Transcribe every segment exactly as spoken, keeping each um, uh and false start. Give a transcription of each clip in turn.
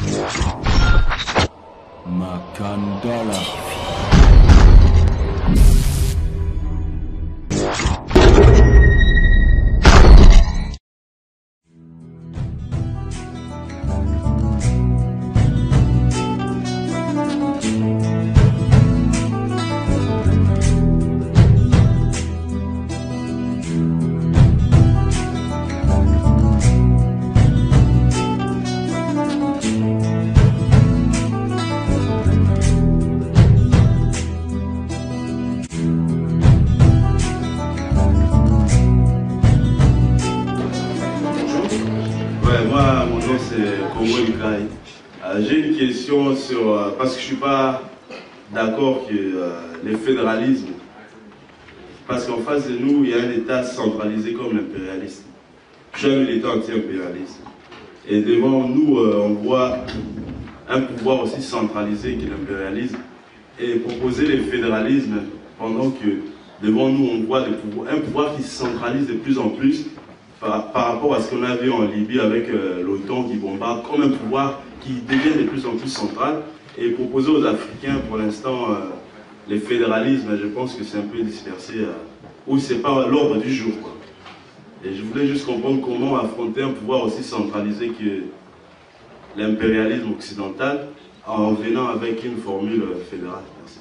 Makandala. J'ai une question sur, euh, parce que je ne suis pas d'accord que euh, le fédéralisme, parce qu'en face de nous, il y a un État centralisé comme l'impérialisme. J'aime l'État anti-impérialiste. Et devant nous, euh, on voit un pouvoir aussi centralisé que l'impérialisme. Et proposer le fédéralisme, pendant que devant nous, on voit pouvoirs, un pouvoir qui se centralise de plus en plus par, par rapport à ce qu'on a vu en Libye avec euh, l'OTAN qui bombarde, comme un pouvoir qui devient de plus en plus central, et proposer aux Africains pour l'instant euh, le fédéralisme, je pense que c'est un peu dispersé, euh, ou c'est pas l'ordre du jour, quoi. Et je voulais juste comprendre comment affronter un pouvoir aussi centralisé que l'impérialisme occidental en venant avec une formule fédérale. Merci.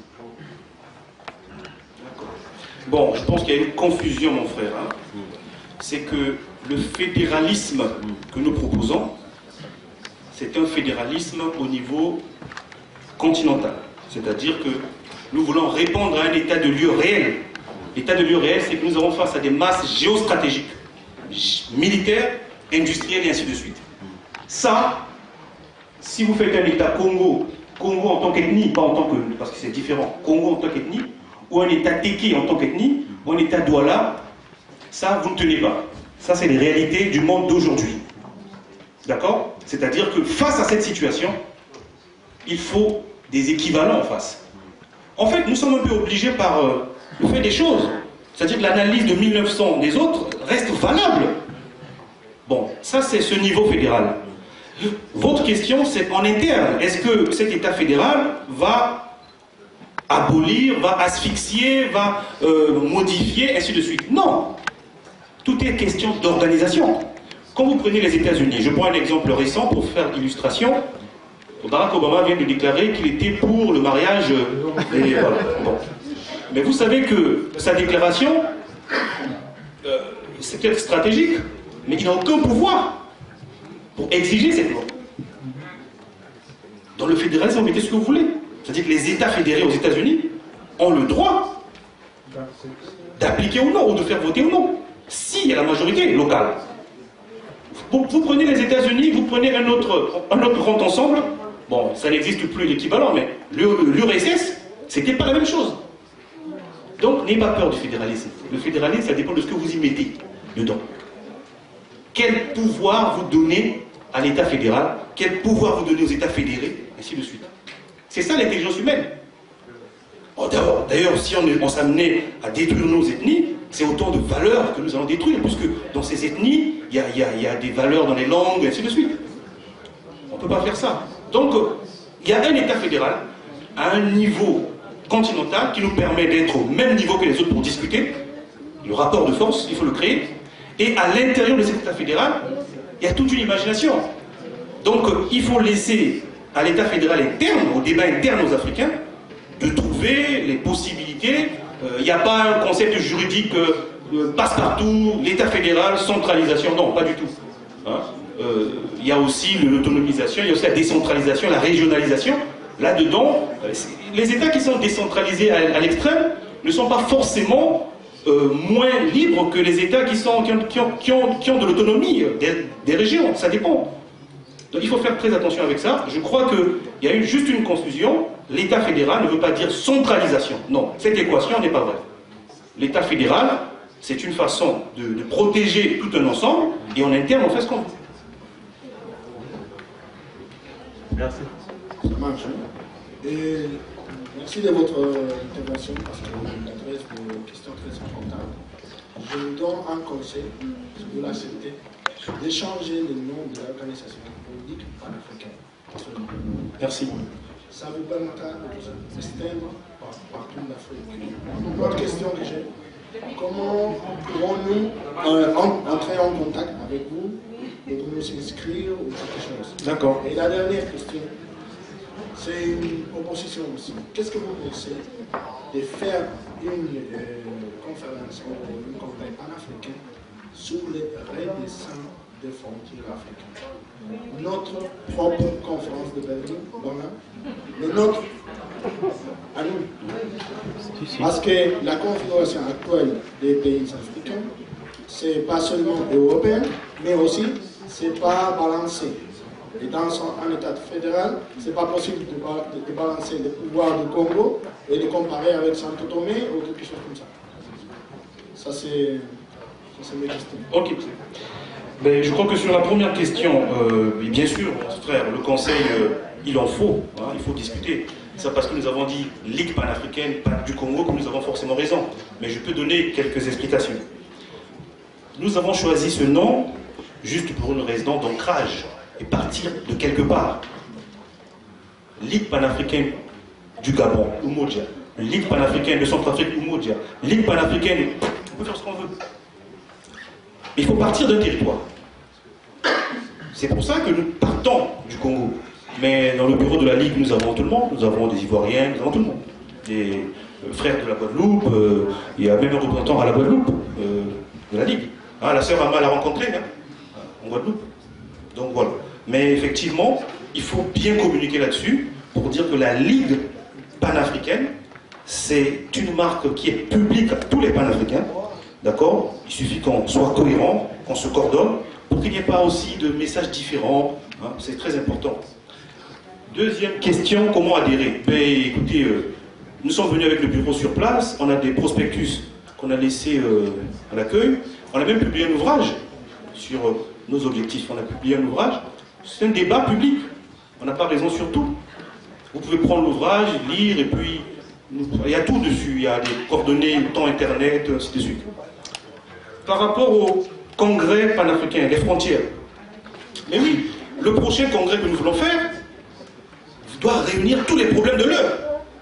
Bon, je pense qu'il y a une confusion, mon frère. Hein. C'est que le fédéralisme que nous proposons, c'est un fédéralisme au niveau continental. C'est-à-dire que nous voulons répondre à un état de lieu réel. L'état de lieu réel, c'est que nous avons face à des masses géostratégiques, militaires, industrielles et ainsi de suite. Ça, si vous faites un état Congo, Congo en tant qu'ethnie, pas en tant que... parce que c'est différent, Congo en tant qu'ethnie, ou un état Teke en tant qu'ethnie, ou un état Douala, ça, vous ne tenez pas. Ça, c'est les réalités du monde d'aujourd'hui. D'accord? C'est-à-dire que face à cette situation, il faut des équivalents en face. En fait, nous sommes un peu obligés par euh, le fait des choses. C'est-à-dire que l'analyse de mille neuf cents des autres reste valable. Bon, ça c'est ce niveau fédéral. Votre question, c'est en interne. Est-ce que cet État fédéral va abolir, va asphyxier, va euh, modifier, ainsi de suite? Non. Tout est question d'organisation. Quand vous prenez les États-Unis, je prends un exemple récent pour faire illustration. Barack Obama vient de déclarer qu'il était pour le mariage. Et voilà. Bon. Mais vous savez que sa déclaration, euh, c'est peut-être stratégique, mais il n'a aucun pouvoir pour exiger cette loi. Dans le fédéralisme, vous mettez ce que vous voulez. C'est-à-dire que les États fédérés aux États-Unis ont le droit d'appliquer ou non, ou de faire voter ou non, s'il y a la majorité locale. Vous, vous prenez les États-Unis, vous prenez un autre, un autre grand ensemble, bon, ça n'existe plus l'équivalent, mais l'U R S S, c'était pas la même chose. Donc, n'ayez pas peur du fédéralisme. Le fédéralisme, ça dépend de ce que vous y mettez dedans. Quel pouvoir vous donnez à l'État fédéral, quel pouvoir vous donnez aux États fédérés, ainsi de suite. C'est ça l'intelligence humaine. Oh, d'ailleurs, si on, on s'amenait à détruire nos ethnies, c'est autant de valeurs que nous allons détruire, puisque dans ces ethnies, il y a, y a, y a des valeurs dans les langues, ainsi de suite. On ne peut pas faire ça. Donc, il y a un État fédéral à un niveau continental qui nous permet d'être au même niveau que les autres pour discuter. Le rapport de force, il faut le créer. Et à l'intérieur de cet État fédéral, il y a toute une imagination. Donc, il faut laisser à l'État fédéral interne, au débat interne aux Africains, de trouver les possibilités. Il euh, n'y a pas un concept juridique euh, passe-partout, l'État fédéral, centralisation. Non, pas du tout. Hein? Euh, il y a aussi l'autonomisation, il y a aussi la décentralisation, la régionalisation. Là-dedans, les États qui sont décentralisés à, à l'extrême ne sont pas forcément euh, moins libres que les États qui, sont, qui, ont, qui, ont, qui, ont, qui ont de l'autonomie des, des régions. Ça dépend. Donc il faut faire très attention avec ça. Je crois qu'il y a eu juste une confusion. L'État fédéral ne veut pas dire centralisation. Non, cette équation n'est pas vraie. L'État fédéral, c'est une façon de, de protéger tout un ensemble, et en interne, on fait ce qu'on veut. Merci. Ça marche. Et merci de votre intervention, parce que vous m'adressez des questions très importantes. Je vous donne un conseil, si vous l'acceptez. de changer le nom de l'organisation politique panafricaine. Merci. Ça vous permettra de s'éteindre partout en Afrique. L'autre question que j'ai, comment pourrons-nous euh, entrer en contact avec vous et nous inscrire ou quelque chose? D'accord. Et la dernière question, c'est une proposition aussi. Qu'est-ce que vous pensez de faire une euh, conférence ou une congrès panafricaine sur les redescends des frontières africaines? Notre propre conférence de Berlin, voilà, mais notre à nous. Parce que la configuration actuelle des pays africains, c'est pas seulement européen, mais aussi c'est pas balancé. Et dans un état fédéral, c'est pas possible de, de, de balancer le pouvoir du Congo et de comparer avec Santo Tomé ou quelque chose comme ça. Ça c'est mes questions. Ok. Ben, je crois que sur la première question, euh, bien sûr, frère, le Conseil, euh, il en faut, hein, il faut discuter. C'est parce que nous avons dit Ligue panafricaine du Congo que nous avons forcément raison. Mais je peux donner quelques explications. Nous avons choisi ce nom juste pour une raison d'ancrage et partir de quelque part. Ligue panafricaine du Gabon, Umoja. Ligue panafricaine de Centrafrique, Umoja. Ligue panafricaine, on peut faire ce qu'on veut. Il faut partir d'un territoire. C'est pour ça que nous partons du Congo. Mais dans le bureau de la Ligue, nous avons tout le monde. Nous avons des Ivoiriens, nous avons tout le monde. Des euh, frères de la Guadeloupe, euh, il y a même un représentant à la Guadeloupe euh, de la Ligue. Ah, la sœur Ama l'a rencontré hein, en Guadeloupe. Donc voilà. Mais effectivement, il faut bien communiquer là-dessus pour dire que la Ligue panafricaine, c'est une marque qui est publique à tous les panafricains. D'accord? Il suffit qu'on soit cohérent, qu'on se coordonne, pour qu'il n'y ait pas aussi de messages différents. Hein, c'est très important. Deuxième question, comment adhérer? Ben, écoutez, euh, nous sommes venus avec le bureau sur place, on a des prospectus qu'on a laissés euh, à l'accueil, on a même publié un ouvrage sur euh, nos objectifs, on a publié un ouvrage, c'est un débat public, on n'a pas raison sur tout. Vous pouvez prendre l'ouvrage, lire, et puis il y a tout dessus, il y a des coordonnées, temps internet, ainsi de suite. Par rapport au congrès panafricain, les frontières, mais oui, le prochain congrès que nous voulons faire doit réunir tous les problèmes de l'heure.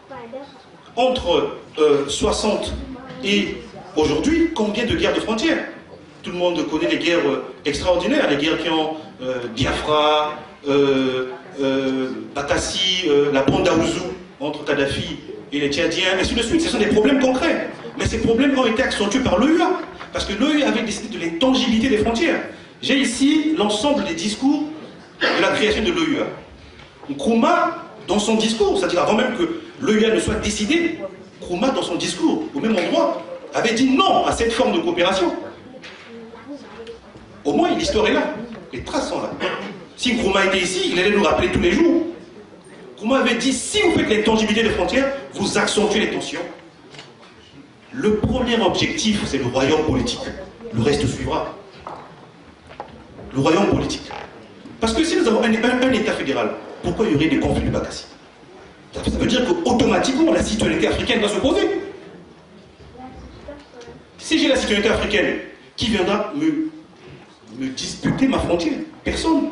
Entre euh, soixante et aujourd'hui, combien de guerres de frontières? Tout le monde connaît les guerres euh, extraordinaires, les guerres qui ont euh, Biafra, euh, euh, Bakassi, euh, la bande d'Aouzou entre Kadhafi et les Tchadiens, et ainsi de suite. Ce sont des problèmes concrets. Mais ces problèmes ont été accentués par l'O U A, parce que l'O U A avait décidé de l'intangibilité des frontières. J'ai ici l'ensemble des discours de la création de l'O U A. Nkrumah, dans son discours, c'est-à-dire avant même que l'O U A ne soit décidé, Nkrumah, dans son discours, au même endroit, avait dit non à cette forme de coopération. Au moins, l'histoire est là. Les traces sont là. Si Nkrumah était ici, il allait nous rappeler tous les jours. Nkrumah avait dit, si vous faites l'intangibilité des frontières, vous accentuez les tensions. Le premier objectif, c'est le royaume politique. Le reste suivra. Le royaume politique. Parce que si nous avons un, un, un État fédéral, pourquoi il y aurait des conflits de Bakassi? Ça veut dire qu'automatiquement, la citoyenneté africaine va se poser. Si j'ai la citoyenneté africaine, qui viendra me, me disputer ma frontière? Personne.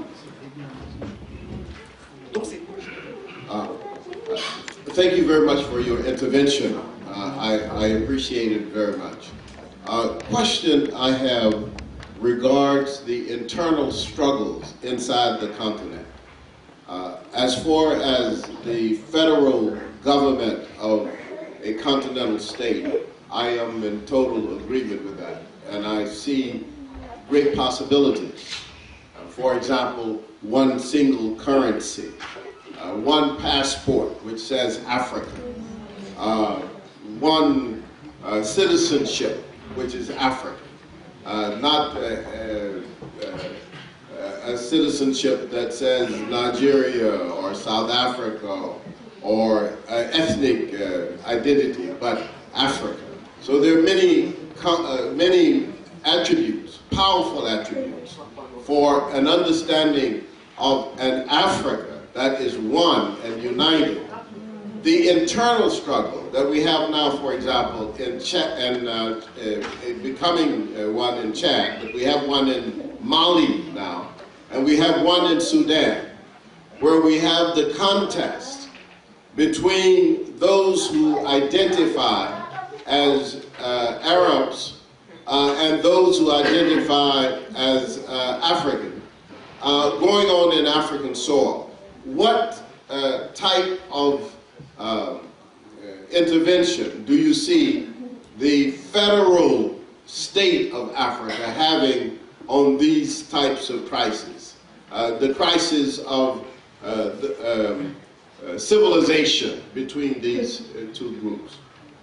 Donc c'est... Uh, thank you very much for your intervention. Uh, I, I appreciate it very much. Uh, question I have regards the internal struggles inside the continent. Uh, as far as the federal government of a continental state, I am in total agreement with that. And I see great possibilities. Uh, for example, one single currency, uh, one passport which says Africa, uh, one uh, citizenship which is African, uh, not uh, uh, uh, a citizenship that says Nigeria or South Africa or uh, ethnic uh, identity, but Africa. So there are many, uh, many attributes, powerful attributes, for an understanding of an Africa that is one and united. The internal struggle that we have now, for example, in Chad, and uh, uh, becoming uh, one in Chad, but we have one in Mali now, and we have one in Sudan, where we have the contest between those who identify as uh, Arabs uh, and those who identify as uh, African, uh, going on in African soil. What uh, type of uh, intervention do you see the federal state of Africa having on these types of crises? Uh, the crisis of uh, the, um, uh, civilization between these uh, two groups.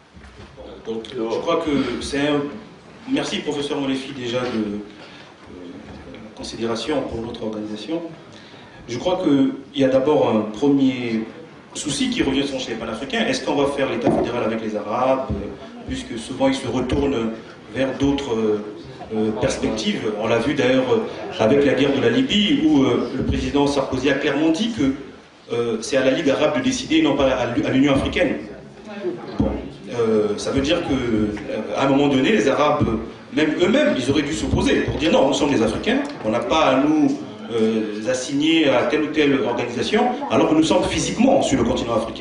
Donc, je crois que c'est un... Merci, professeur Molefi, déjà de euh, considération pour notre organisation. Je crois qu'il y a d'abord un premier souci qui revient sur chez les panafricains. Est-ce qu'on va faire l'État fédéral avec les Arabes, puisque souvent ils se retournent vers d'autres euh, perspectives. On l'a vu d'ailleurs avec la guerre de la Libye, où euh, le président Sarkozy a clairement dit que euh, c'est à la Ligue arabe de décider, non pas à l'Union africaine. Bon. Euh, ça veut dire qu'à un moment donné, les Arabes, même eux-mêmes, ils auraient dû s'opposer pour dire non, nous sommes des Africains, on n'a pas à nous euh, assigner à telle ou telle organisation, alors que nous sommes physiquement sur le continent africain.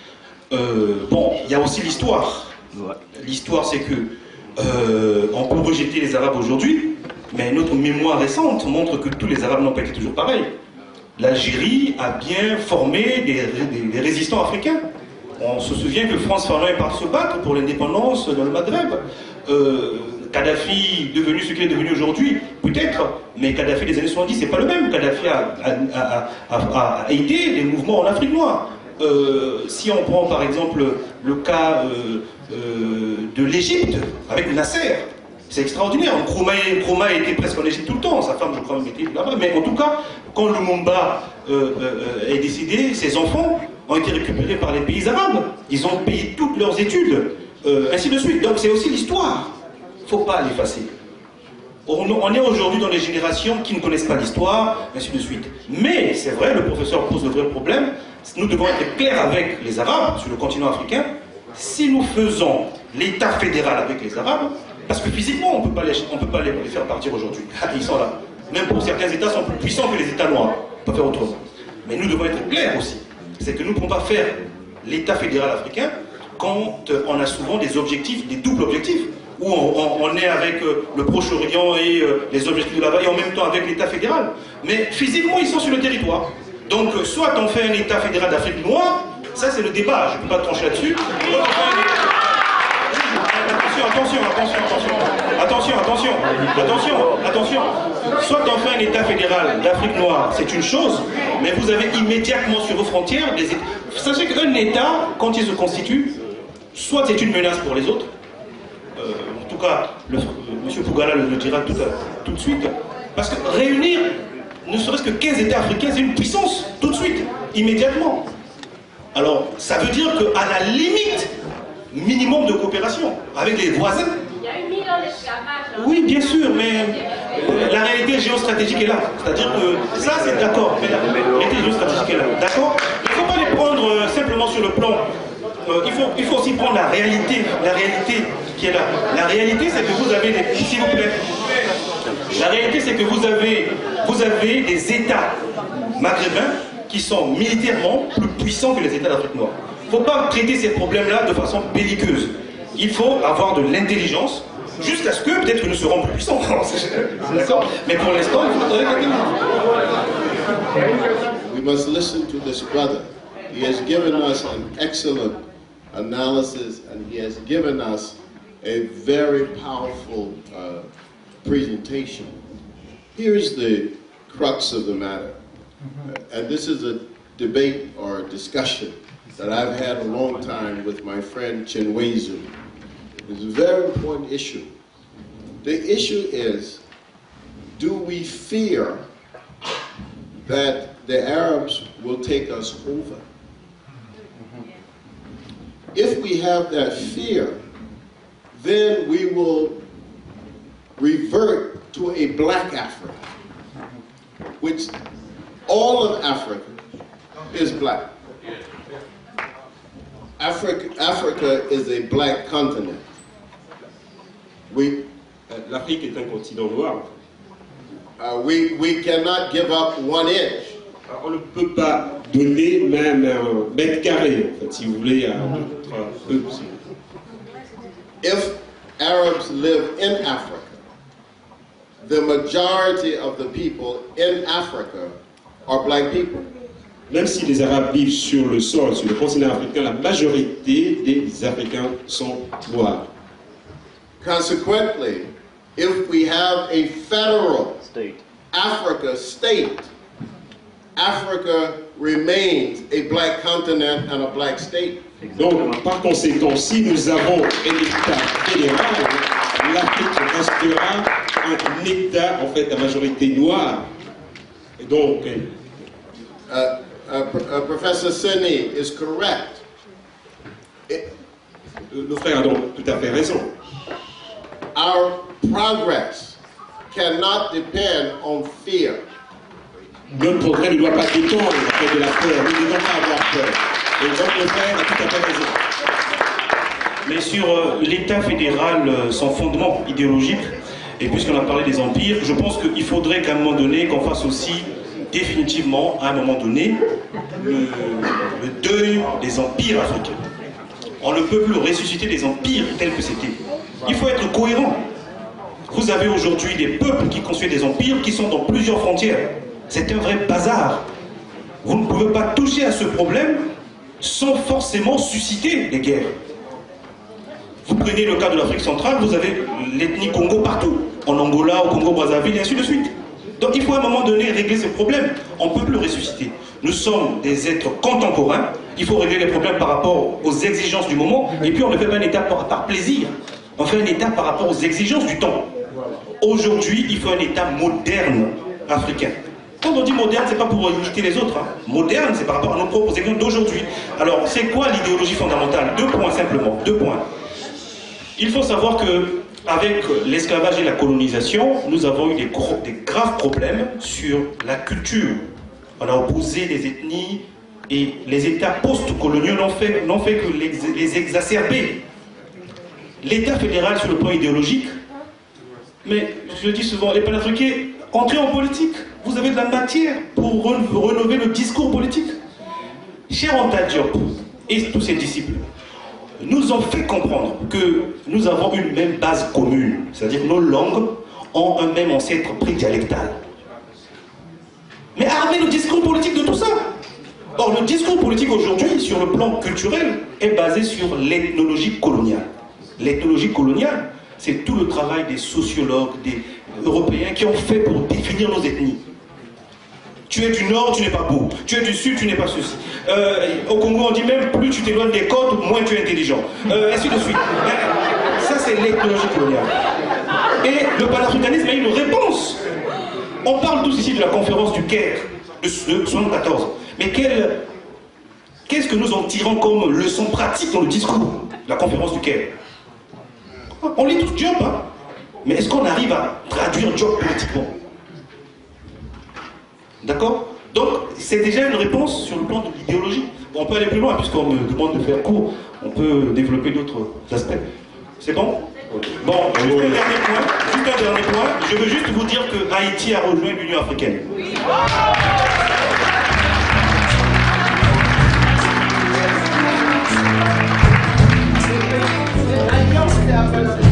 Euh, bon, il y a aussi l'histoire. L'histoire, c'est que euh, on peut rejeter les Arabes aujourd'hui, mais notre mémoire récente montre que tous les Arabes n'ont pas été toujours pareils. L'Algérie a bien formé des, des, des résistants africains. On se souvient que France Fanon est parti se battre pour l'indépendance dans le Maghreb. Euh, Kadhafi, devenu ce qu'il est devenu aujourd'hui, peut-être, mais Kadhafi des années soixante-dix, c'est pas le même. Kadhafi a, a, a, a, a aidé les mouvements en Afrique noire. Euh, si on prend par exemple le cas euh, euh, de l'Égypte, avec Nasser, c'est extraordinaire. Nkrumah était presque en Égypte tout le temps, sa femme je crois même était là-bas, mais en tout cas, quand Lumumba euh, euh, est décédé, ses enfants ont été récupérés par les pays arabes. Ils ont payé toutes leurs études, euh, ainsi de suite. Donc c'est aussi l'histoire. Il ne faut pas l'effacer. On, on est aujourd'hui dans les générations qui ne connaissent pas l'histoire, ainsi de suite. Mais c'est vrai, le professeur pose le vrai problème. Nous devons être clairs avec les Arabes sur le continent africain. Si nous faisons l'État fédéral avec les Arabes, parce que physiquement, on ne peut pas les, on peut pas les, les faire partir aujourd'hui. Ils sont là. Même pour certains États, sont plus puissants que les États noirs. On peut faire autrement. Mais nous devons être clairs aussi. C'est que nous ne pouvons pas faire l'État fédéral africain quand on a souvent des objectifs, des doubles objectifs, où on, on, on est avec euh, le Proche-Orient et euh, les objectifs de là-bas, et en même temps avec l'État fédéral. Mais physiquement, ils sont sur le territoire. Donc, euh, soit on fait un État fédéral d'Afrique noire, ça c'est le débat, je ne peux pas trancher là-dessus. Attention, attention, attention, attention, attention, attention, attention. Soit on fait un État fédéral d'Afrique noire, c'est une chose, mais vous avez immédiatement sur vos frontières des États. Sachez qu'un État, quand il se constitue, soit c'est une menace pour les autres, euh, en tout cas, le, M. Pougala le, le dira tout, tout de suite, parce que réunir ne serait-ce que quinze États africains, c'est une puissance, tout de suite, immédiatement. Alors, ça veut dire qu'à la limite, minimum de coopération avec les voisins. Il y a eu mille ans d'esclavage. Oui, bien sûr, mais la réalité géostratégique est là. C'est-à-dire que ça, c'est d'accord, mais la réalité géostratégique est là. D'accord? Il ne faut pas les prendre euh, simplement sur le plan. Euh, il, faut, il faut aussi prendre la réalité, la réalité qui est là. La réalité, c'est que vous avez des... S'il vous plaît. La réalité, c'est que vous avez, vous avez des États maghrébins qui sont militairement plus puissants que les États d'Afrique noire. Il ne faut pas traiter ces problèmes-là de façon belliqueuse. Il faut avoir de l'intelligence jusqu'à ce que peut-être nous serons plus puissants. D'accord? Mais pour l'instant, il faut attendre quelqu'un. We must listen to this brother. He has given us an excellent analysis and he has given us a very powerful uh, presentation. Here's the crux of the matter. Uh, and this is a debate or a discussion that I've had a long time with my friend Chinwezu. It's a very important issue. The issue is, do we fear that the Arabs will take us over? If we have that fear, then we will revert to a black Africa, which all of Africa is black. Africa, Africa is a black continent. We, L'Afrique est un continent noir. Uh, we, we cannot give up one inch. On ne peut pas donner même un mètre carré, en fait, si vous voulez, à notre peuple. If Arabs live in Africa, the majority of the people in Africa are black people. Même si les Arabes vivent sur le sol, sur le continent africain, la majorité des Africains sont noirs. Consequently, if we have a federal State. Africa state, Africa remains a black continent and a black state. Donc, par conséquent, si nous avons un État fédéral, l'Afrique restera un État, en fait, à majorité noire. Et donc, Uh, uh, uh, Professor Sini is correct. It, le frère a donc tout à fait raison. our progress cannot depend on fear. Notre progrès ne doit pas dépendre en fait, de la peur. Nous ne devons pas avoir peur. Et donc, le frère a tout à fait raison. Mais sur euh, l'État fédéral, euh, son fondement idéologique, et puisqu'on a parlé des empires, je pense qu'il faudrait qu'à un moment donné, qu'on fasse aussi définitivement, à un moment donné, le, le deuil des empires africains. On ne peut plus ressusciter des empires tels que c'était. Il faut être cohérent. Vous avez aujourd'hui des peuples qui construisent des empires qui sont dans plusieurs frontières. C'est un vrai bazar. Vous ne pouvez pas toucher à ce problème sans forcément susciter des guerres. Vous prenez le cas de l'Afrique centrale, vous avez l'ethnie Congo partout, en Angola, au Congo-Brazzaville, et ainsi de suite. Donc il faut à un moment donné régler ces problèmes. On ne peut plus le ressusciter. Nous sommes des êtres contemporains, il faut régler les problèmes par rapport aux exigences du moment, et puis on ne fait pas un État par, par plaisir, on fait un État par rapport aux exigences du temps. Aujourd'hui, il faut un État moderne africain. Quand on dit moderne, c'est pas pour imiter les autres. Hein. Moderne, c'est par rapport à nos propres exigences d'aujourd'hui. Alors, c'est quoi l'idéologie fondamentale? Deux points simplement, deux points. Il faut savoir que avec l'esclavage et la colonisation, nous avons eu des, gros, des graves problèmes sur la culture. On a opposé des ethnies et les États post-coloniaux n'ont fait, n'ont fait que les, les exacerber. L'État fédéral sur le plan idéologique, mais je le dis souvent, les panafricains, entrez en politique. Vous avez de la matière pour rénover le discours politique. Cher Anta Diop et tous ses disciples, nous ont fait comprendre que nous avons une même base commune, c'est-à-dire que nos langues ont un même ancêtre prédialectal. Mais armez le discours politique de tout ça. Or, le discours politique aujourd'hui, sur le plan culturel, est basé sur l'ethnologie coloniale. L'ethnologie coloniale, c'est tout le travail des sociologues, des Européens qui ont fait pour définir nos ethnies. Tu es du Nord, tu n'es pas beau. Tu es du Sud, tu n'es pas ceci. Euh, au Congo, on dit même plus tu t'éloignes des côtes, moins tu es intelligent. Euh, ainsi de suite. Ça, c'est l'ethnologie coloniale. Et le panafricanisme a une réponse. On parle tous ici de la conférence du Caire de soixante-quatorze. Mais qu'est-ce que nous en tirons comme leçon pratique dans le discours de la conférence du Caire? On lit tous Diop, hein? Mais est-ce qu'on arrive à traduire Diop politiquement? D'accord? Donc, c'est déjà une réponse sur le plan de l'idéologie. On peut aller plus loin, puisqu'on me demande de faire court. On peut développer d'autres aspects. C'est bon? Bon, juste un dernier point. Juste un dernier point. Je veux juste vous dire que Haïti a rejoint l'Union africaine. Oui.